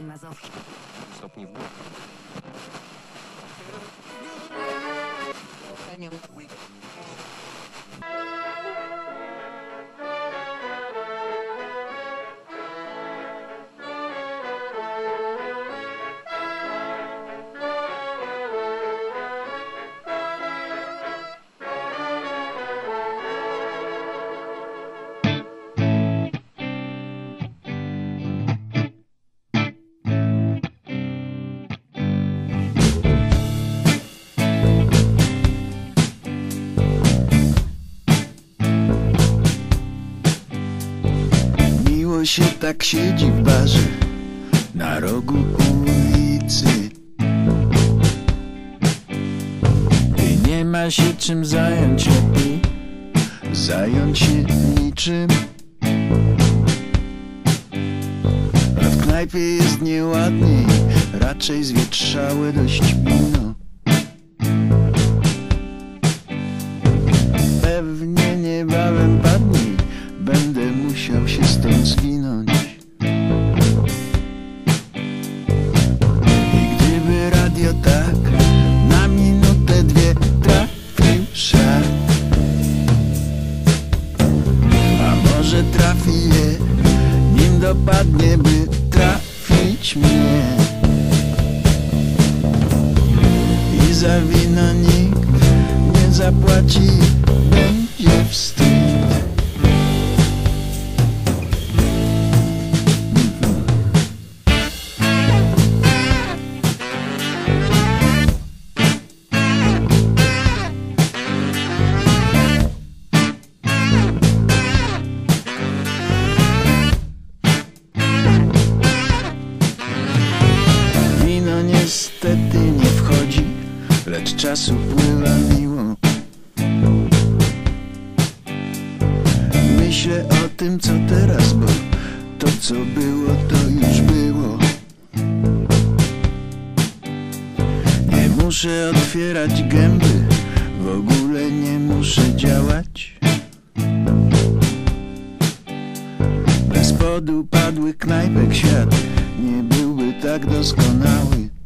Mazowsza. Stopni w górę. Się tak siedzi w barze na rogu ulicy i nie ma się czym zająć, lepiej zająć się niczym. A w knajpie jest nieładniej, raczej zwietrzałe dość wino. Pewnie niebawem padnie, będę musiał się stąd zwinąć. I gdyby radio tak na minutę, dwie trafił szak, a może trafi je, nim dopadnie, by trafić mnie. I za wino nikt nie zapłaci, będzie wstyd. Niestety nie wchodzi, lecz czas upływa miło. Myślę o tym, co teraz, bo to, co było, to już było. Nie muszę otwierać gęby, w ogóle nie muszę działać. Bez podupadłych knajpek świat nie byłby tak doskonały.